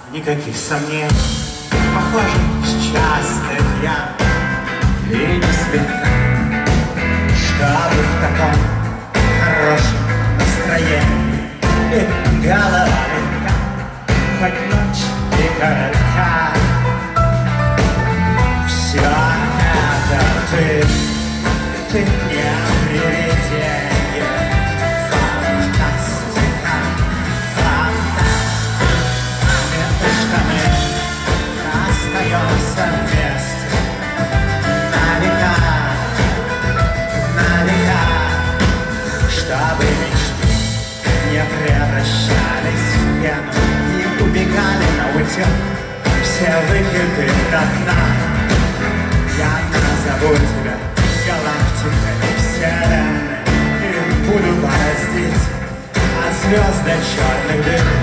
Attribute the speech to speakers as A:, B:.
A: никаких сомнений. Похоже, счастлив я и не слегка, чтобы в таком хорошем настроении и голова легка, хоть ночь и коротка. Все это ты не привидение. Фантастика, фантастика. Между штаны остаемся вместе на века, чтобы мечты не превращались в пену, не убегали на утек все выкиды до дна. Я назову тебя галактикой вселенной и буду бороздить от звезд до черных дыр.